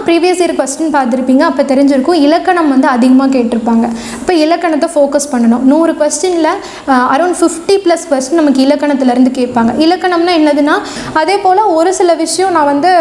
Previous year question பார்த்துருப்பீங்க, அப்போ தெரிஞ்சிருக்கும் இலக்கணம் வந்து அதிகமாக கேட்டிருப்பாங்க. இப்போ இலக்கணத்தை ஃபோக்கஸ் பண்ணணும். 100 கொஸ்டினில் அரௌண்ட் 50+ கொஸ்டின் நமக்கு இலக்கணத்துலேருந்து கேட்பாங்க. இலக்கணம்னா என்னதுன்னா அதே போல் ஒரு சில விஷயம் நான் வந்து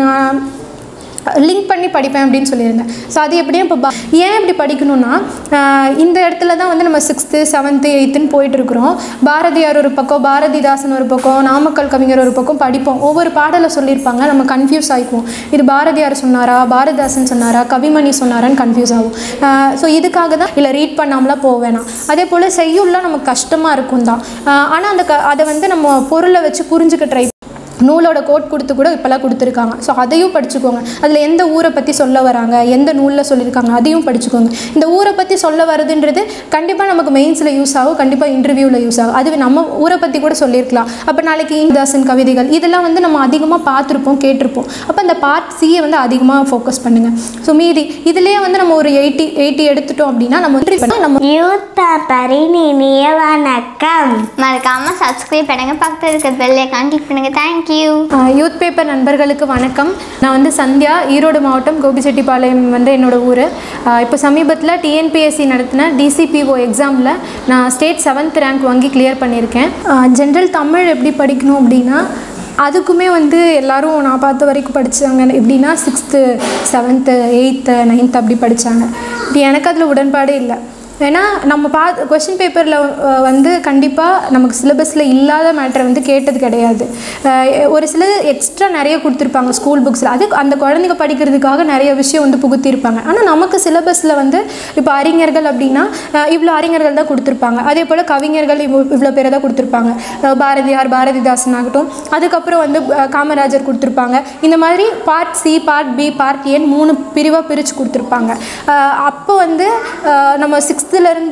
லிங்க் பண்ணி படிப்பேன் அப்படின்னு சொல்லியிருந்தேன். ஸோ அது எப்படியும் இப்போ ஏன் இப்படி படிக்கணும்னா இந்த இடத்துல தான் வந்து நம்ம 6th 7th 8th போயிட்டுருக்குறோம். பாரதியார் ஒரு பக்கம், பாரதிதாசன் ஒரு பக்கம், நாமக்கல் கவிஞர் ஒரு பக்கம் படிப்போம். ஒவ்வொரு பாடலில் சொல்லியிருப்பாங்க, நம்ம கன்ஃபியூஸ் ஆகிக்குவோம். இது பாரதியார் சொன்னாரா, பாரதிதாசன் சொன்னாரா, கவிமணி சொன்னாரான்னு கன்ஃபியூஸ் ஆகும். ஸோ இதுக்காக தான் இல்லை ரீட் பண்ணாமலாம் போவேணாம். அதே போல் செய்யுள்லாம் நமக்கு கஷ்டமாக இருக்கும் தான். ஆனால் அதை வந்து நம்ம பொருளை வச்சு புரிஞ்சுக்க ட்ரை நூலோட கோட் கொடுத்து கூட இப்போல்லாம் கொடுத்துருக்காங்க. ஸோ அதையும் படிச்சுக்கோங்க. அதில் எந்த ஊரை பற்றி சொல்ல வராங்க, எந்த நூலில் சொல்லியிருக்காங்க அதையும் படிச்சுக்கோங்க. இந்த ஊரை பற்றி சொல்ல வருதுன்றது கண்டிப்பாக நமக்கு மெயின்ஸில் யூஸ் ஆகும், கண்டிப்பாக இன்டர்வியூவில் யூஸ் ஆகும். அதுவே நம்ம ஊரை பற்றி கூட சொல்லியிருக்கலாம். அப்போ நாளைக்கு இந்தாசன் கவிதைகள் இதெல்லாம் வந்து நம்ம அதிகமாக பார்த்துருப்போம், கேட்டிருப்போம். அப்போ அந்த பார்ட் சியை வந்து அதிகமாக ஃபோக்கஸ் பண்ணுங்கள். ஸோ மீதி இதுலேயே வந்து நம்ம ஒரு 80 எடுத்துட்டோம் அப்படின்னா நம்ம வந்து யூத் பேப்பரின் இனிய வணக்கம். மறக்காமல் சப்ஸ்கிரைப் பண்ணுங்கள், பக்கத்தில் இருக்க பெல் ஐகான் கிளிக் பண்ணுங்கள். தேங்க்யூ. யூத் பேப்பர் நண்பர்களுக்கு வணக்கம். நான் வந்து சந்தியா, ஈரோடு மாவட்டம், கோபிச்செட்டிப்பாளையம் வந்து என்னோட ஊர். இப்போ சமீபத்தில் டிஎன்பிஎஸ்சி நடத்தின டிசிபிஓ எக்ஸாமில் நான் ஸ்டேட் 7th ரேங்க் வாங்கி கிளியர் பண்ணியிருக்கேன். ஜென்ரல் தமிழ் எப்படி படிக்கணும் அப்படின்னா அதுக்குமே வந்து எல்லோரும் நான் பார்த்த வரைக்கும் படித்தாங்க. எப்படின்னா 6th 7th 8th 9th அப்படி படித்தாங்க. எனக்கு அதில் உடன்பாடே இல்லை. ஏன்னா நம்ம கொஸ்டின் பேப்பரில் வந்து கண்டிப்பாக நமக்கு சிலபஸில் இல்லாத மேட்டரை வந்து கேட்டது கிடையாது. ஒரு சில எக்ஸ்ட்ரா நிறைய கொடுத்துருப்பாங்க ஸ்கூல் புக்ஸில். அது அந்த குழந்தைங்க படிக்கிறதுக்காக நிறைய விஷயம் வந்து புகுத்திருப்பாங்க. ஆனால் நமக்கு சிலபஸில் வந்து இப்போ அறிஞர்கள் அப்படின்னா இவ்வளோ அறிஞர்கள் தான் கொடுத்துருப்பாங்க. அதே போல் கவிஞர்கள் இவ்வளோ பேரை தான் கொடுத்துருப்பாங்க. பாரதியார், பாரதிதாசன் ஆகட்டும், அதுக்கப்புறம் வந்து காமராஜர் கொடுத்துருப்பாங்க. இந்த மாதிரி part C, part B, part ஏன்னு 3 பிரிவாக பிரித்து கொடுத்துருப்பாங்க. அப்போ வந்து நம்ம 6th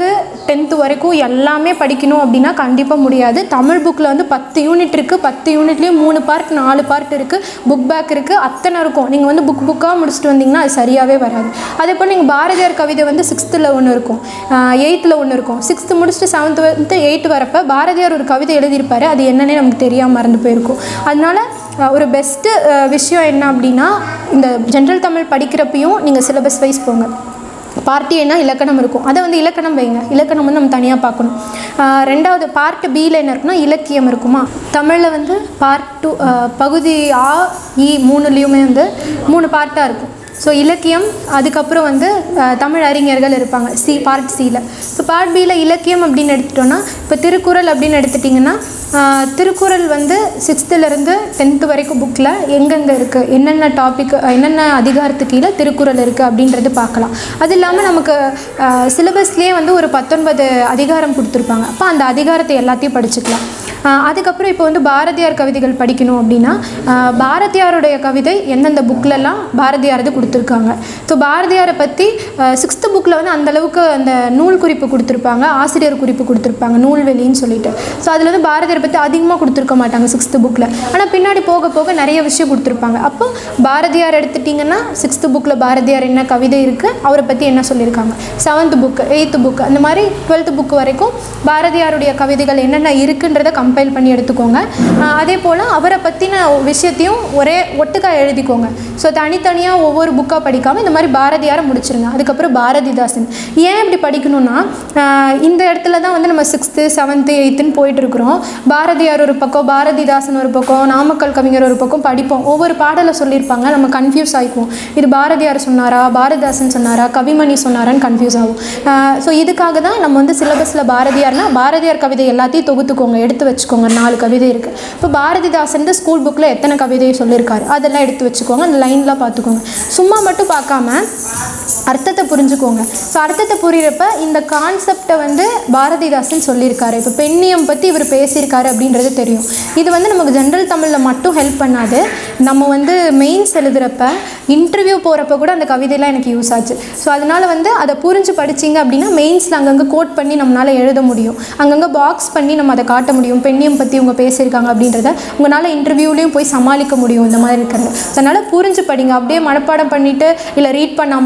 10th வரைக்கும் எல்லாமே படிக்கணும் அப்படின்னா கண்டிப்பாக முடியாது. தமிழ் புக்கில் வந்து 10 யூனிட் இருக்குது. 10 யூனிட்லேயும் 3 பார்ட் 4 பார்ட் இருக்குது. புக் பேக் இருக்குது, அத்தனை இருக்கும். நீங்கள் வந்து புக்காக முடிச்சுட்டு வந்தீங்கன்னா அது சரியாகவே வராது. அதே போல் நீங்கள் பாரதியார் கவிதை வந்து 6th ஒன்று இருக்கும், 8th ஒன்று இருக்கும். 6th முடிச்சுட்டு 7th வந்து 8th வரப்போ பாரதியார் ஒரு கவிதை எழுதியிருப்பார், அது என்னன்னே நமக்கு தெரியாமல் மறந்து போயிருக்கும். அதனால் ஒரு பெஸ்ட்டு விஷயம் என்ன அப்படின்னா இந்த ஜென்ரல் தமிழ் படிக்கிறப்பையும் நீங்கள் சிலபஸ் வைஸ் போங்க. பார்ட் ஏன்னா இலக்கணம் இருக்கும், அதை வந்து இலக்கணம் வைங்க. இலக்கணம் வந்து நம்ம தனியாக பார்க்கணும். ரெண்டாவது பார்ட் பியில் என்ன இருக்குன்னா இலக்கியம் இருக்குமா. தமிழில் வந்து பார்ட் 2 பகுதி ஆ இ 3லேயுமே வந்து 3 பார்ட்டாக இருக்கும். ஸோ இலக்கியம், அதுக்கப்புறம் வந்து தமிழ் அறிஞர்கள் இருப்பாங்க பார்ட் சியில். ஸோ பார்ட் பியில் இலக்கியம் அப்படின்னு எடுத்துட்டோன்னா இப்போ திருக்குறள் அப்படின்னு எடுத்துட்டிங்கன்னா திருக்குறள் வந்து 6th 10th வரைக்கும் புக்கில் எங்கெங்கே இருக்குது, என்னென்ன டாபிக், என்னென்ன அதிகாரத்துக்கு கீழே திருக்குறள் இருக்குது அப்படின்றது பார்க்கலாம். அது இல்லாமல் நமக்கு சிலபஸ்லேயே வந்து ஒரு 19 அதிகாரம் கொடுத்துருப்பாங்க. அப்போ அந்த அதிகாரத்தை எல்லாத்தையும் படிச்சுக்கலாம். அதுக்கப்புறம் இப்போ வந்து பாரதியார் கவிதைகள் படிக்கணும் அப்படின்னா பாரதியாருடைய கவிதை எந்தெந்த புக்கிலலாம் பாரதியாரது கொடுத்துருக்காங்க. ஸோ பாரதியாரை பற்றி 6th புக்கில் வந்து அந்தளவுக்கு அந்த நூல் குறிப்பு கொடுத்துருப்பாங்க, ஆசிரியர் குறிப்பு கொடுத்துருப்பாங்க, நூல்வெளின்னு சொல்லிட்டு. ஸோ அதில் வந்து பாரதியாரை பற்றி அதிகமாக கொடுத்துருக்க மாட்டாங்க 6th புக்கில். ஆனால் பின்னாடி போக போக நிறைய விஷயம் கொடுத்துருப்பாங்க. அப்போ பாரதியார் எடுத்துட்டிங்கன்னா 6th புக்கில் பாரதியார் என்ன கவிதை இருக்குது, அவரை பற்றி என்ன சொல்லியிருக்காங்க. 7th புக்கு, 8th புக்கு, அந்த மாதிரி 12th புக்கு வரைக்கும் பாரதியாருடைய கவிதைகள் என்னென்ன இருக்குன்றதை கம்பைல் பண்ணி எடுத்துக்கோங்க. அதே போல் அவரை பற்றின விஷயத்தையும் ஒட்டுக்காக எழுதிக்கோங்க. ஸோ தனித்தனியாக ஒவ்வொரு புக்காக படிக்காமல் இந்த மாதிரி பாரதியாரை முடிச்சிருங்க. அதுக்கப்புறம் பாரதிதாசன் ஏன் இப்படி படிக்கணும்னா இந்த இடத்துல தான் வந்து நம்ம 6th 7th 8th போயிட்டுருக்குறோம். பாரதியார் ஒரு பக்கம், பாரதிதாசன் ஒரு பக்கம், நாமக்கல் கவிஞர் ஒரு பக்கம் படிப்போம். ஒவ்வொரு பாடலில் சொல்லியிருப்பாங்க, நம்ம கன்ஃபியூஸ் ஆகிக்குவோம். இது பாரதியார் சொன்னாரா, பாரதிதாசன் சொன்னாரா, கவிமணி சொன்னாரான்னு கன்ஃபியூஸ் ஆகும். ஸோ இதுக்காக தான் நம்ம வந்து சிலபஸில் பாரதியார் கவிதை எல்லாத்தையும் தொகுத்துக்கோங்க, எடுத்து வச்சுக்கோங்க. 4 கவிதை இருக்குது. இப்போ பாரதிதாசன் ஸ்கூல் புக்கில் எத்தனை கவிதையை சொல்லியிருக்காரு அதெல்லாம் எடுத்து வச்சுக்கோங்க. அந்த லைன்லாம் பார்த்துக்கோங்க. சும்மா மட்டும் பார்க்காம அர்த்தத்தை புரிஞ்சுக்கோங்க. ஸோ அர்த்தத்தை புரிகிறப்ப இந்த கான்செப்டை வந்து பாரதிதாசன் சொல்லியிருக்காரு, இப்போ பெண்ணியம் பற்றி இவர் பேசியிருக்காரு அப்படின்றது தெரியும். இது வந்து நமக்கு ஜென்ரல் தமிழில் மட்டும் ஹெல்ப் பண்ணாது. நம்ம வந்து மெயின்ஸ் எழுதுகிறப்ப, இன்டர்வியூ போகிறப்ப கூட அந்த கவிதையெல்லாம் எனக்கு யூஸ் ஆச்சு. ஸோ அதனால் வந்து அதை புரிஞ்சு படிச்சிங்க அப்படின்னா மெயின்ஸில் அங்கங்கே கோட் பண்ணி நம்மளால் எழுத முடியும். அங்கங்கே பாக்ஸ் பண்ணி நம்ம அதை காட்ட முடியும். பெண்ணியம் பற்றி இவங்க பேசியிருக்காங்க அப்படின்றத உங்களால் இன்டர்வியூலேயும் போய் சமாளிக்க முடியும். இந்த மாதிரி இருக்கிறது. அதனால் புரிஞ்சு படிங்க. அப்படியே மனப்பாடம் பண்ணிவிட்டு இல்லை ரீட் பண்ணாமலாம் போவேன்.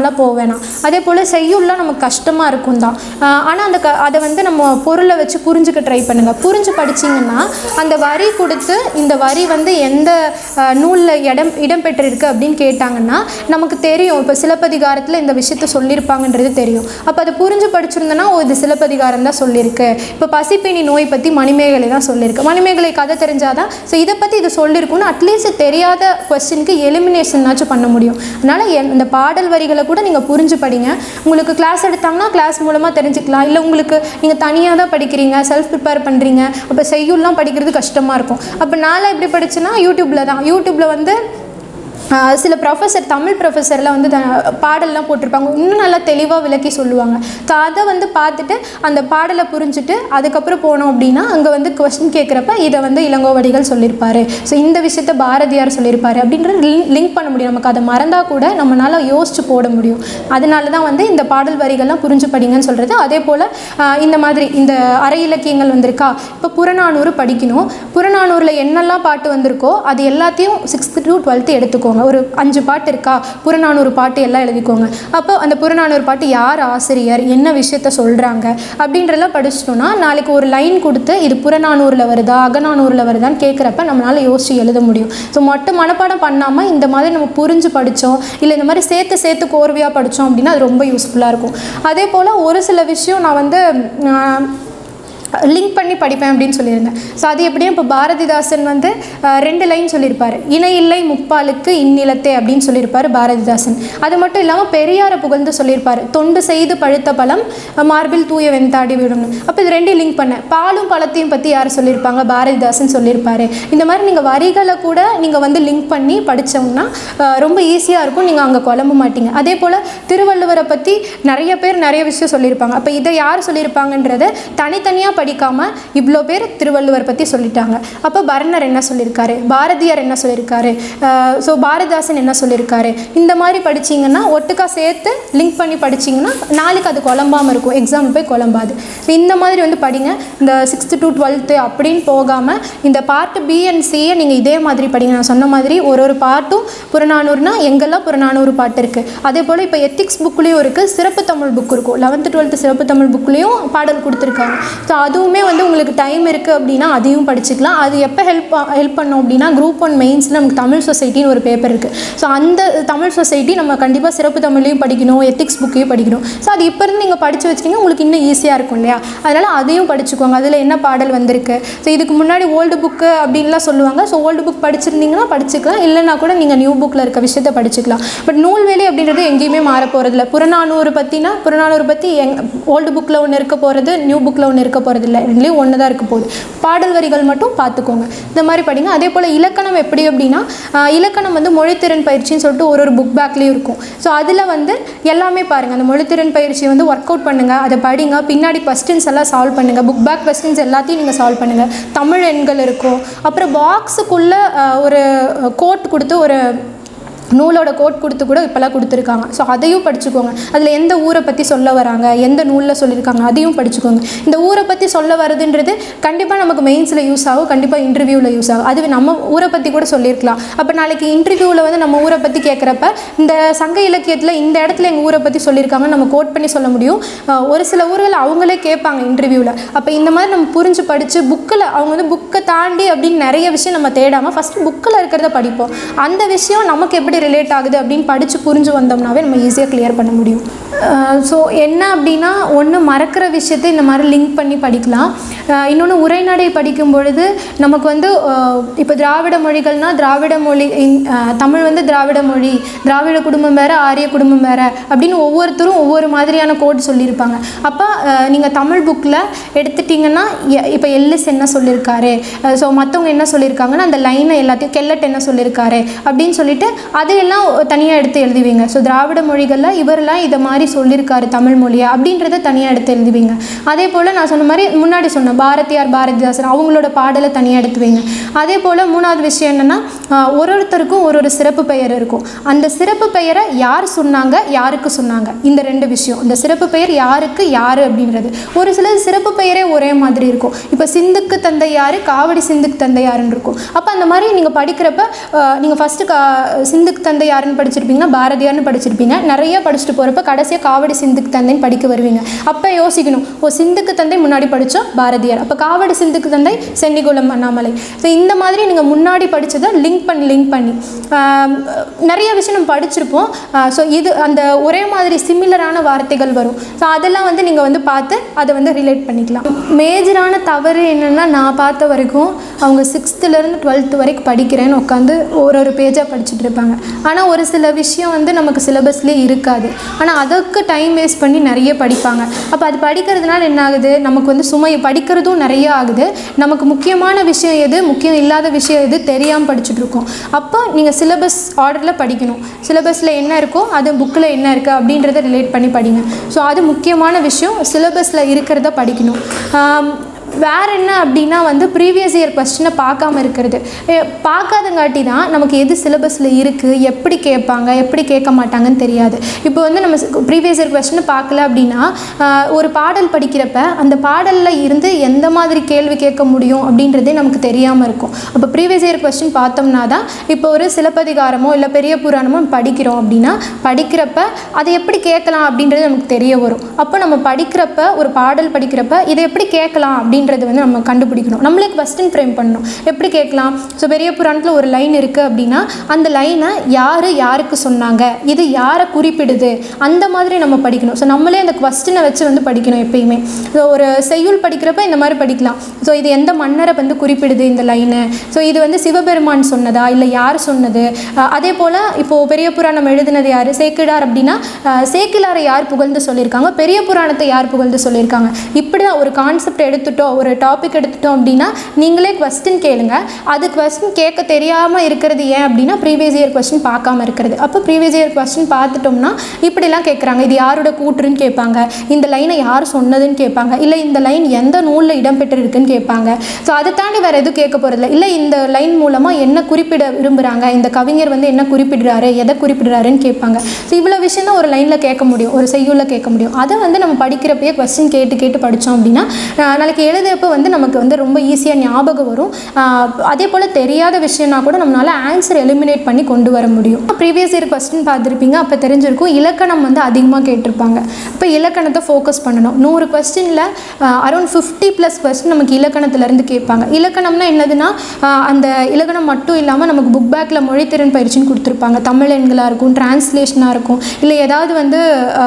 வேணாம். அதே போல் செய்யுள்லாம் நமக்கு கஷ்டமாக இருக்கும் தான். ஆனால் அதை வந்து நம்ம பொருளை வச்சு புரிஞ்சுக்க ட்ரை பண்ணுங்கள். புரிஞ்சு படிச்சிங்கன்னா அந்த வரி கொடுத்து இந்த வரி வந்து எந்த நூலில் இடம்பெற்றிருக்கு அப்படின்னு கேட்டாங்கன்னா நமக்கு தெரியும். இப்போ சிலப்பதிகாரத்தில் இந்த விஷயத்த சொல்லியிருப்பாங்கன்றது தெரியும். அப்போ அதை புரிஞ்சு படிச்சிருந்தோன்னா இது சிலப்பதிகாரம் தான் சொல்லியிருக்கு. இப்போ பசிப்பினி நோய் பற்றி மணிமேகலை தான் சொல்லியிருக்கு. மணிமேகலை கதை தெரிஞ்சாதான் ஸோ இதை பற்றி இது சொல்லியிருக்குன்னு அட்லீஸ்ட் தெரியாத கொஸ்டினுக்கு எலிமினேஷன்னாச்சும் பண்ண முடியும். அதனால் இந்த பாடல் வரிகளை கூட நீங்கள் புரிஞ்சு படிங்க. உங்களுக்கு கிளாஸ் எடுத்தாங்கன்னா கிளாஸ் மூலமாக தெரிஞ்சுக்கலாம். இல்லை உங்களுக்கு நீங்கள் தனியாக தான் படிக்கிறீங்க, செல்ஃப் ப்ரிப்பேர் பண்ணுறீங்க, அப்போ செய்யுள்லாம் படிக்கிறது கஷ்டமாக இருக்கும். அப்போ நான்லாம் எப்படி படிச்சேன்னா யூடியூப்பில் வந்து சில ப்ரொஃபஸர், தமிழ் ப்ரொஃபஸர்லாம் வந்து பாடல்லாம் போட்டிருப்பாங்க, இன்னும் நல்லா தெளிவாக விளக்கி சொல்லுவாங்க. ஸோ அதை வந்து பார்த்துட்டு அந்த பாடலை புரிஞ்சுட்டு அதுக்கப்புறம் போனோம் அப்படின்னா அங்கே வந்து கொஸ்டின் கேட்குறப்ப இதை வந்து இளங்கோவடிகள் சொல்லியிருப்பார், ஸோ இந்த விஷயத்த பாரதியார் சொல்லியிருப்பார் அப்படின்றது லிங்க் பண்ண முடியும். நமக்கு அதை மறந்தால் கூட நம்மளால் யோசிச்சு போட முடியும். அதனால தான் வந்து இந்த பாடல் வரிகள்லாம் புரிஞ்சு படிங்கன்னு சொல்கிறது. அதே போல் இந்த மாதிரி இந்த அரை இலக்கியங்கள் வந்திருக்கா, இப்போ புறநானூறு படிக்கணும். புறநானூரில் என்னெல்லாம் பாட்டு வந்திருக்கோ அது எல்லாத்தையும் 6th to 12th எடுத்துக்கோங்க. ஒரு 5 பாட்டு இருக்கா, புறநானூறு பாட்டு எல்லாம் எழுதிக்கோங்க. அப்போ அந்த புறநானூறு பாட்டு யார் ஆசிரியர், என்ன விஷயத்த சொல்கிறாங்க அப்படின்றலாம் படிச்சிட்டோன்னா நாளைக்கு ஒரு லைன் கொடுத்து இது புறநானூரில் வருதா அகநானூரில் வருதான்னு கேட்குறப்ப நம்மளால் யோசிச்சு எழுத முடியும். ஸோ மட்டும் மனப்பாடம் பண்ணாமல் இந்த மாதிரி நம்ம புரிஞ்சு படித்தோம், இல்லை இந்த மாதிரி சேர்த்து கோர்வையாக படித்தோம் அப்படின்னா அது ரொம்ப யூஸ்ஃபுல்லாக இருக்கும். அதே போல் ஒரு சில விஷயம் நான் வந்து லிங்க் பண்ணி படிப்பேன் அப்படின்னு சொல்லியிருந்தேன். ஸோ அது எப்படியும் இப்போ பாரதிதாசன் வந்து 2 லைன் சொல்லியிருப்பார். இணையில்லை முப்பாலுக்கு இந்நிலத்தே அப்படின்னு சொல்லியிருப்பார் பாரதிதாசன். அது மட்டும் இல்லாமல் பெரியாரை புகழ்ந்து சொல்லியிருப்பார், தொண்டு செய்து பழுத்த பழம் மார்பில் தூய வெந்தாடி விடும். அப்போ இது 2 லிங்க் பண்ணேன். பாலும் பழத்தையும் பற்றி யார் சொல்லியிருப்பாங்க, பாரதிதாசன் சொல்லியிருப்பார். இந்த மாதிரி நீங்கள் வரிகளை கூட நீங்கள் வந்து லிங்க் பண்ணி படித்தோம்னா ரொம்ப ஈஸியாக இருக்கும், நீங்கள் அங்கே குழம்ப மாட்டீங்க. அதே போல் திருவள்ளுவரை பற்றி நிறைய பேர் நிறைய விஷயம் சொல்லியிருப்பாங்க. அப்போ இதை யார் சொல்லியிருப்பாங்கன்றதை தனித்தனியாக படிக்காமல் இவ்வளோ பேர் திருவள்ளுவர் பற்றி சொல்லிட்டாங்க. அப்போ பரணர் என்ன சொல்லியிருக்காரு, பாரதியார் என்ன சொல்லியிருக்காரு, ஸோ பாரதிதாசன் என்ன சொல்லியிருக்காரு, இந்த மாதிரி படிச்சிங்கன்னா ஒட்டுக்கா சேர்த்து லிங்க் பண்ணி படிச்சிங்கன்னா நாளைக்கு அது குழம்பாமல் இருக்கும், எக்ஸாம் போய் குழம்பாது. இந்த மாதிரி வந்து படிங்க. இந்த 6th to 12th அப்படின்னு போகாமல் இந்த பார்ட் B and C நீங்கள் இதே மாதிரி படிங்க. நான் சொன்ன மாதிரி ஒரு பாட்டும் புறநானூறுனா எங்கெல்லாம் புறநானூறு பாட்டு இருக்குது. அதே போல் இப்போ எத்திக்ஸ் புக்லேயும் இருக்குது, சிறப்பு தமிழ் புக் இருக்கும், 11th 12th சிறப்பு தமிழ் புக்லேயும் பாடல் கொடுத்துருக்காங்க. ஸோ அதுவுமே வந்து உங்களுக்கு டைம் இருக்குது அப்படின்னா அதையும் படிச்சுக்கலாம். அது எப்போ ஹெல்ப் பண்ணோம் அப்படின்னா Group 1 மெயின்ஸில் நமக்கு தமிழ் சொசைட்டின்னு ஒரு பேப்பர் இருக்குது. ஸோ அந்த தமிழ் சொசைட்டி நம்ம கண்டிப்பாக சிறப்பு தமிழையும் படிக்கணும், எத்திக்ஸ் புக்கையும் படிக்கணும். ஸோ அது இப்போ இருந்து நீங்கள் படித்து வச்சிட்டிங்கன்னா உங்களுக்கு இன்னும் ஈஸியாக இருக்கும் இல்லையா. அதனால் அதையும் படிச்சுக்கோங்க, அதில் என்ன பாடல் வந்திருக்கு. ஸோ இதுக்கு முன்னாடி ஓல்டு புக்கு அப்படின்லாம் சொல்லுவாங்க. ஸோ ஓல்டு புக் படிச்சிருந்தீங்கன்னா படிச்சுக்கலாம், இல்லைனா கூட நீங்கள் நியூ புக்கில் இருக்க விஷயத்தை படிச்சுக்கலாம். பட் நூல்வேலி அப்படின்றது எங்கேயுமே மாற போகிறதில்ல. புறநானூறு பற்றி ஓல்டு புக்கில் ஒன்று இருக்க போகிறது, நியூ புக்கில் ஒன்று இருக்க போகிறது இல்லை, ரெண்டுலேயும் ஒன்று தான் இருக்க போகுது. பாடல் வரிகள் மட்டும் பார்த்துக்கோங்க, இந்த மாதிரி படிங்க. அதே போல் இலக்கணம் எப்படி அப்படின்னா இலக்கணம் வந்து மொழித்திறன் பயிற்சின்னு சொல்லிட்டு ஒரு புக் பேக்லேயும் இருக்கும். ஸோ அதில் வந்து எல்லாமே பாருங்கள், அந்த மொழித்திறன் பயிற்சி வந்து ஒர்க் அவுட் பண்ணுங்கள், அதை படிங்க, பின்னாடி கொஸ்டின்ஸ் எல்லாம் சால்வ் பண்ணுங்கள், புக் பேக் கொஸ்டின்ஸ் எல்லாத்தையும் நீங்கள் சால்வ் பண்ணுங்கள். தமிழ் எண்கள் இருக்கும், அப்புறம் பாக்ஸுக்குள்ளே ஒரு கோட் கொடுத்து ஒரு நூலோட கோட் கொடுத்து கூட இப்போல்லாம் கொடுத்துருக்காங்க. ஸோ அதையும் படிச்சுக்கோங்க. அதில் எந்த ஊரை பற்றி சொல்ல வராங்க, எந்த நூலில் சொல்லியிருக்காங்க அதையும் படிச்சுக்கோங்க. இந்த ஊரை பற்றி சொல்ல வருதுன்றது கண்டிப்பாக நமக்கு மெயின்ஸில் யூஸ் ஆகும், கண்டிப்பாக இன்டர்வியூவில் யூஸ் ஆகும். அது நம்ம ஊரை பற்றி கூட சொல்லியிருக்கலாம். அப்போ நாளைக்கு இன்டர்வியூவில் வந்து நம்ம ஊரை பற்றி கேட்குறப்ப இந்த சங்க இலக்கியத்தில் இந்த இடத்துல எங்கள் ஊரை பற்றி சொல்லியிருக்காங்கன்னு நம்ம கோட் பண்ணி சொல்ல முடியும். ஒரு சில ஊர்கள் அவங்களே கேட்பாங்க இன்டர்வியூவில். அப்போ இந்த மாதிரி நம்ம புரிஞ்சு படித்து புக்கில் அவங்க வந்து புக்கை தாண்டி அப்படின்னு நிறைய விஷயம் நம்ம தேடாமல் ஃபஸ்ட்டு புக்கில் இருக்கிறத படிப்போம். அந்த விஷயம் நமக்கு எப்படி ரிலேட் ஆகுது அப்படின்னு படித்து புரிஞ்சு வந்தோம்னாவே நம்ம ஈஸியாக கிளியர் பண்ண முடியும். ஸோ என்ன அப்படின்னா ஒன்று மறக்கிற விஷயத்தை இந்த மாதிரி லிங்க் பண்ணி படிக்கலாம். இன்னொன்று உரைநடை படிக்கும் பொழுது நமக்கு வந்து இப்போ திராவிட மொழிகள்னால் திராவிட மொழி தமிழ் வந்து திராவிட மொழி, திராவிட குடும்பம் வேறு ஆரிய குடும்பம் வேறு அப்படின்னு ஒவ்வொருத்தரும் ஒவ்வொரு மாதிரியான கோட் சொல்லியிருப்பாங்க. அப்போ நீங்கள் தமிழ் புக்கில் எடுத்துட்டிங்கன்னா இப்போ எல்லிஸ் என்ன சொல்லியிருக்காரு, ஸோ மற்றவங்க என்ன சொல்லியிருக்காங்கன்னா அந்த லைனை எல்லாத்தையும் கெல்லட் என்ன சொல்லியிருக்காரு அப்படின்னு சொல்லிட்டு அதையெல்லாம் தனியாக எடுத்து எழுதுவீங்க. ஸோ திராவிட மொழிகளில் இவரெல்லாம் இதை மாதிரி சொல்லியிருக்காரு தமிழ் மொழியா அப்படின்றத தனியாக எடுத்து எழுதுவீங்க. அதே போல் நான் சொன்ன மாதிரி முன்னாடி சொன்னேன் பாரதிதாசன் அவங்களோட பாடலை தனியாக எடுத்துவீங்க. அதே போல் 3வது விஷயம் என்னென்னா ஒருத்தருக்கும் ஒரு சிறப்பு பெயர் இருக்கும். அந்த சிறப்பு பெயரை யார் சொன்னாங்க, யாருக்கு சொன்னாங்க, இந்த 2 விஷயம். இந்த சிறப்பு பெயர் யாருக்கு யார் அப்படின்றது. ஒரு சில சிறப்பு பெயரே ஒரே மாதிரி இருக்கும். இப்போ சிந்துக்கு தந்தை யார், காவடி சிந்துக்கு தந்தை யாருன்னு இருக்கும். அப்போ அந்த மாதிரி நீங்கள் படிக்கிறப்ப நீங்கள் ஃபஸ்ட்டு சிந்துக்கு சிந்துக்கு தந்தை யாருன்னு படிச்சிருப்பீங்கன்னா பாரதியார்னு படிச்சிருப்பீங்க. நிறைய படிச்சுட்டு போகிறப்ப கடைசியாக காவடி சிந்துக்கு தந்தைன்னு படிக்க வருவீங்க. அப்போ யோசிக்கணும், சிந்துக்கு தந்தை முன்னாடி படித்தோம் பாரதியார், அப்போ காவடி சிந்துக்கு தந்தை சென்னிகுளம் அண்ணாமலை. ஸோ இந்த மாதிரி நீங்கள் முன்னாடி படித்ததை லிங்க் பண்ணி நிறைய விஷயம் நம்ம படிச்சிருப்போம். ஸோ இது அந்த ஒரே மாதிரி சிமிலரான வார்த்தைகள் வரும். ஸோ அதெல்லாம் வந்து நீங்கள் வந்து பார்த்து அதை வந்து ரிலேட் பண்ணிக்கலாம். மேஜரான தவறு என்னென்னா, நான் பார்த்த வரைக்கும் அவங்க 6th-லேருந்து 12th வரைக்கும் படிக்கிறேன்னு உட்காந்து ஒரு பேஜாக படிச்சுட்டு இருப்பாங்க. ஆனால் ஒரு சில விஷயம் வந்து நமக்கு சிலபஸ்லேயே இருக்காது. ஆனால் அதுக்கு டைம் வேஸ்ட் பண்ணி நிறைய படிப்பாங்க. அப்போ அது படிக்கிறதுனால என்ன ஆகுது, நமக்கு வந்து சுமை படிக்கிறதும் நிறைய ஆகுது. நமக்கு முக்கியமான விஷயம் எது, முக்கியம் இல்லாத விஷயம் எது தெரியாமல் படிச்சுட்ருக்கோம். அப்போ நீங்கள் சிலபஸ் ஆர்டரில் படிக்கணும். சிலபஸில் என்ன இருக்கோ அது புக்கில் என்ன இருக்குது அப்படின்றத ரிலேட் பண்ணி படிங்க. ஸோ அது முக்கியமான விஷயம், சிலபஸில் இருக்கிறத படிக்கணும். வேறு என்ன அப்படின்னா வந்து ப்ரீவியஸ் இயர் கொஸ்டினை பார்க்காம இருக்கிறது. பார்க்காதங்காட்டி தான் நமக்கு எது சிலபஸில் இருக்குது, எப்படி கேட்பாங்க, எப்படி கேட்க மாட்டாங்கன்னு தெரியாது. இப்போ வந்து நம்ம ப்ரீவியஸ் இயர் கொஸ்டினை பார்க்கல அப்படின்னா ஒரு பாடல் படிக்கிறப்ப அந்த பாடலில் இருந்து எந்த மாதிரி கேள்வி கேட்க முடியும் அப்படின்றதே நமக்கு தெரியாமல் இருக்கும். அப்போ ப்ரீவியஸ் இயர் கொஸ்டின் பார்த்தோம்னா தான் இப்போ ஒரு சிலப்பதிகாரமோ இல்லை பெரிய புராணமோ படிக்கிறோம் அப்படின்னா படிக்கிறப்ப அதை எப்படி கேட்கலாம் அப்படின்றது நமக்கு தெரிய வரும். அப்போ நம்ம படிக்கிறப்ப ஒரு பாடல் படிக்கிறப்ப இதை எப்படி கேட்கலாம் அப்படின்றது வந்து நம்ம கண்டுபிடிக்கணும். நம்மளே கொஸ்டின் ஃப்ரேம் பண்ணணும், எப்படி கேட்கலாம். ஸோ பெரிய புராணத்தில் ஒரு லைன் இருக்குது அப்படின்னா அந்த லைனை யாருக்கு சொன்னாங்க, இது யாரை குறிப்பிடுது, அந்த மாதிரி நம்ம படிக்கணும். ஸோ நம்மளே அந்த கொஸ்டினை வச்சு வந்து படிக்கணும் எப்பயுமே. ஸோ ஒரு செய்யுள் படிக்கிறப்ப இந்த மாதிரி படிக்கலாம். ஸோ இது எந்த மன்னரை வந்து குறிப்பிடுது இந்த லைனு, ஸோ இது வந்து சிவபெருமான் சொன்னதா இல்லை யார் சொன்னது. அதே போல் இப்போது பெரிய புராணம் எழுதினது யார், சேக்கிழார் அப்படின்னா சேக்கிழாரை யார் புகழ்ந்து சொல்லியிருக்காங்க, பெரிய புராணத்தை யார் புகழ்ந்து சொல்லியிருக்காங்க. இப்படி தான் ஒரு கான்செப்ட் எடுத்துட்டோம், ஒரு டாபிக் எடுத்துட்டோம் அப்படின்னா நீங்களே கொஸ்டின் கேளுங்க. அது கொஸ்டின் கேட்க தெரியாமல் இருக்கிறது ஏன் அப்படின்னா ப்ரீவியஸ் இயர் கொஸ்டின் பார்க்காம இருக்கிறது. அப்போ ப்ரீவியஸ் இயர் கொஸ்டின் பார்த்துட்டோம்னா இப்படிலாம் கேட்குறாங்க, இது யாரோட கூற்றுன்னு கேட்பாங்க, இந்த லைனை யார் சொன்னதுன்னு கேட்பாங்க, இல்லை இந்த லைன் எந்த நூலில் இடம்பெற்றிருக்குன்னு கேட்பாங்க. ஸோ அதை தாண்டி வேறு எதுவும் கேட்க போகிறதில்ல. இல்லை இந்த லைன் மூலமாக என்ன குறிப்பிட விரும்புகிறாங்க, இந்த கவிஞர் வந்து என்ன குறிப்பிடுறாரு, எதை குறிப்பிடுறாருன்னு கேட்பாங்க. ஸோ இவ்வளோ விஷயம் தான் ஒரு லைனில் கேட்க முடியும், ஒரு செய்யுளில் கேட்க முடியும். அதை வந்து நம்ம படிக்கிறப்பயே கொஸ்டின் கேட்டு படித்தோம் அப்படின்னா நாளைக்கு எழுதுறப்போ வந்து நமக்கு வந்து ரொம்ப ஈஸியாக ஞாபகம் வரும். அதே போல் தெரியாத விஷயம்னா கூட நம்மளால் ஆன்சர் எலிமினேட் பண்ணி கொண்டு வர முடியும். ப்ரீவியஸ் இயர் கொஸ்டின் பார்த்துருப்பீங்க, அப்போ தெரிஞ்சிருக்கும் இலக்கணம் வந்து அதிகமாக கேட்டிருப்பாங்க. இப்போ இலக்கணத்தை ஃபோக்கஸ் பண்ணணும். 100 கொஸ்டினில் அரௌண்ட் 50+ கொஸ்டின் நமக்கு இலக்கணத்திலேருந்து கேட்பாங்க. இலக்கணம்னா என்னதுன்னா அந்த இலக்கணம் மட்டும் இல்லாமல் நமக்கு புக் பேக்கில் மொழித்திறன் பயிற்சின்னு கொடுத்துருப்பாங்க. தமிழ் எண்களாக இருக்கும், டிரான்ஸ்லேஷனாக இருக்கும், இல்லை ஏதாவது வந்து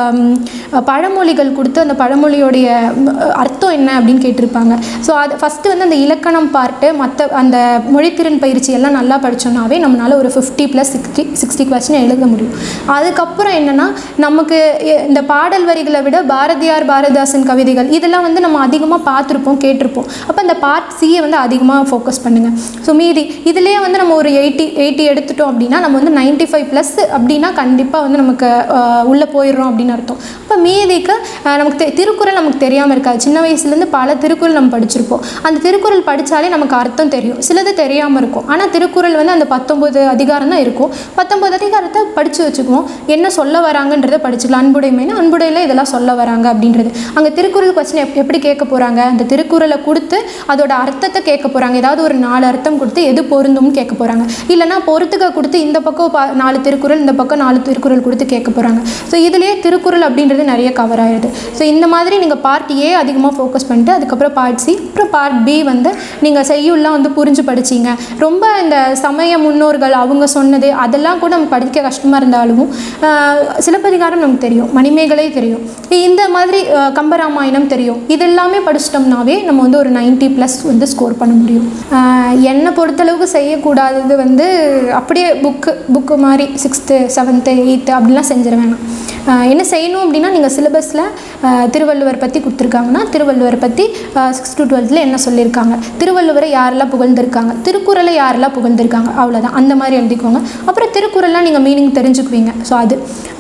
பழமொழிகள் கொடுத்து அந்த பழமொழியோடைய அர்த்தம் என்ன அப்படின்னு கேட்டிருப்பாங்க. ஸோ அது ஃபஸ்ட்டு வந்து அந்த இலக்கணம் பார்ட்டு மற்ற அந்த மொழித்திறன் பயிற்சி எல்லாம் நல்லா படித்தோம்னாவே நம்மளால் ஒரு 50+ 60 கொஸ்டின் எழுத முடியும். அதுக்கப்புறம் என்னென்னா நமக்கு இந்த பாடல் வரிகளை விட பாரதியார் பாரதிதாசன் கவிதைகள் இதெல்லாம் வந்து நம்ம அதிகமாக பார்த்துருப்போம், கேட்டிருப்போம். அப்போ அந்த பார்ட் சியை வந்து அதிகமாக ஃபோக்கஸ் பண்ணுங்கள். ஸோ மீதி இதுலேயே வந்து நம்ம ஒரு 80 எடுத்துட்டோம் அப்படின்னா நம்ம வந்து 95+ அப்படின்னா கண்டிப்பாக வந்து நமக்கு உள்ளே போயிடுறோம் அப்படின்னு அர்த்தம். இப்போ மீதிக்கு நமக்கு திருக்குறள் நமக்கு தெரியாமல் இருக்காது. சின்ன வயசுலேருந்து பல திருக்குறள் நம்ம படிச்சிருப்போம். அந்த திருக்குறள் படித்தாலே நமக்கு அர்த்தம் தெரியும், சிலது தெரியாமல் இருக்கும். ஆனால் திருக்குறள் வந்து அந்த 19 அதிகாரம் தான் இருக்கும். 19 அதிகாரத்தை படித்து வச்சுக்குவோம், என்ன சொல்ல வராங்கன்றதை படிச்சுக்கலாம். அன்புடைமைனா அன்புடையில் இதெல்லாம் சொல்ல வராங்க அப்படின்றது. அங்கே திருக்குறள் கொஸ்டின் எப்படி கேட்க போகிறாங்க, அந்த திருக்குறளை கொடுத்து அதோட அர்த்தத்தை கேட்க போகிறாங்க. ஏதாவது ஒரு 4 அர்த்தம் கொடுத்து எது பொருந்தும்னு கேட்க போகிறாங்க. இல்லைனா பொறுத்துக்க கொடுத்து இந்த பக்கம் 4 திருக்குறள், இந்த பக்கம் 4 திருக்குறள் கொடுத்து கேட்க போகிறாங்க. ஸோ இதுலேயே திருக்குறள் அப்படின்றது நிறைய கவர் ஆகிடுது. ஸோ இந்த மாதிரி நீங்கள் பார்ட் ஏ அதிகமாக ஃபோக்கஸ் பண்ணிட்டு அதுக்கப்புறம் பார்ட் சி, அப்புறம் பார்ட் பி வந்து நீங்கள் செய்யுள்லாம் வந்து புரிஞ்சு படிச்சிங்க. ரொம்ப இந்த சமய முன்னோர்கள் அவங்க சொன்னது அதெல்லாம் கூட நம்ம படிக்க கஷ்டமாக இருந்தாலும் சிலப்பதிகாரம் நமக்கு தெரியும், மணிமேகலை தெரியும், இந்த மாதிரி கம்பராமாயணம் தெரியும். இதெல்லாமே படிச்சிட்டோம்னாவே நம்ம வந்து ஒரு 90+ வந்து ஸ்கோர் பண்ண முடியும். என்னை பொறுத்தளவுக்கு செய்யக்கூடாதது வந்து அப்படியே புக்கு மாதிரி 6th 7th 8th அப்படிலாம் செஞ்சிட வேணாம். என்ன செய்யணும் அப்படின்னா நீங்கள் சிலபஸில் திருவள்ளுவர் பற்றி கொடுத்துருக்காங்கன்னா திருவள்ளுவரை பற்றி 6th to 12th என்ன சொல்லியிருக்காங்க, திருவள்ளுவரை யாரெல்லாம் புகழ்ந்திருக்காங்க, திருக்குறளை யாரெல்லாம் புகழ்ந்திருக்காங்க, அவ்வளோதான். அந்த மாதிரி எழுதிக்கோங்க. அப்புறம் திருக்குறள்லாம் நீங்கள் மீனிங் தெரிஞ்சுக்குவீங்க. ஸோ அது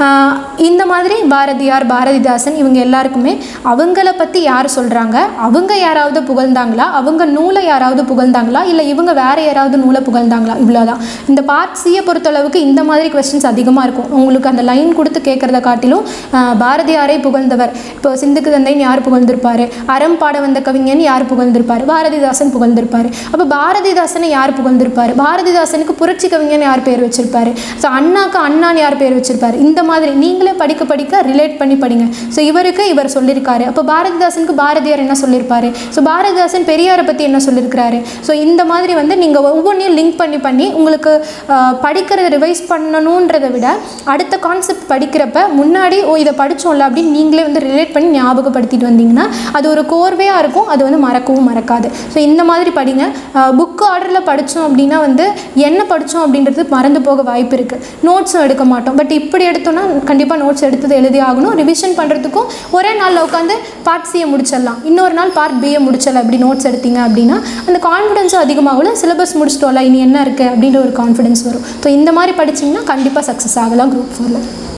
இந்த மாதிரி பாரதியார் பாரதிதாசன் இவங்க எல்லாருக்குமே அவங்கள பற்றி யார் சொல்கிறாங்க, அவங்க யாராவது புகழ்ந்தாங்களா, அவங்க நூலை யாராவது புகழ்ந்தாங்களா, இல்லை இவங்க வேறு யாராவது நூலை புகழ்ந்தாங்களா, இவ்வளோதான். இந்த பார்ட் சியை பொறுத்தளவுக்கு இந்த மாதிரி கொஸ்டின்ஸ் அதிகமாக இருக்கும். உங்களுக்கு அந்த லைன் கொடுத்து கேட்குறத காட்டிலும் பாரதியாரை புகழ்ந்தவர், இப்போ சிந்துக்கு தந்தைன்னு யார் புகழ்ந்திருப்பார், அறம் பாட வந்த கவி கவிஞன் யார் புகழ்ந்திருப்பார்? பாரதிதாசன் புகழ்ந்திருப்பார். அப்போ பாரதிதாசனை யார் புகழ்ந்திருப்பார்? பாரதிதாசனுக்கு புரட்சி கவிஞன் யார் பேர் வச்சிருப்பாரு? ஸோ அண்ணாக்கு அண்ணான்னு யார் பேர் வச்சிருப்பாரு? இந்த மாதிரி நீங்களே படிக்க படிக்க ரிலேட் பண்ணி படிங்க. ஸோ இவருக்கு இவர் சொல்லியிருக்காரு, அப்போ பாரதிதாசனுக்கு பாரதியார் என்ன சொல்லியிருப்பாரு? ஸோ பாரதிதாசன் பெரியாரை பற்றி என்ன சொல்லியிருக்கிறாரு? ஸோ இந்த மாதிரி வந்து நீங்கள் ஒவ்வொன்றையும் லிங்க் பண்ணி உங்களுக்கு படிக்கிறத ரிவைஸ் பண்ணணுன்றதை விட அடுத்த கான்செப்ட் படிக்கிறப்ப முன்னாடி இதை படித்தோம்ல அப்படின்னு நீங்களே வந்து ரிலேட் பண்ணி ஞாபகப்படுத்திட்டு வந்தீங்கன்னா அது ஒரு கோர்வையாக இருக்கும், அது வந்து மறக்கவும் மறக்காது. ஸோ இந்த மாதிரி படிங்க. புக்கு ஆர்டரில் படித்தோம் அப்படின்னா வந்து என்ன படித்தோம் அப்படின்றது மறந்து போக வாய்ப்பு இருக்குது. நோட்ஸும் எடுக்க மாட்டோம். பட் இப்படி எடுத்தோன்னா கண்டிப்பாக நோட்ஸ் எடுத்தது எழுதி ஆகணும். ரிவிஷன் பண்ணுறதுக்கும் ஒரே நாளில் உட்காந்து பார்ட் சியை முடிச்சிடலாம், இன்னொரு நாள் பார்ட் பியை முடிச்சிடலாம். அப்படி நோட்ஸ் எடுத்தீங்க அப்படின்னா அந்த கான்ஃபிடென்ஸும் அதிகமாகல, சிலபஸ் முடிச்சிட்டோம்ல இனி என்ன இருக்குது அப்படின்ற ஒரு கான்ஃபிடென்ஸ் வரும். ஸோ இந்த மாதிரி படிச்சிங்கன்னா கண்டிப்பாக சக்ஸஸ் ஆகலாம் குரூப் 4.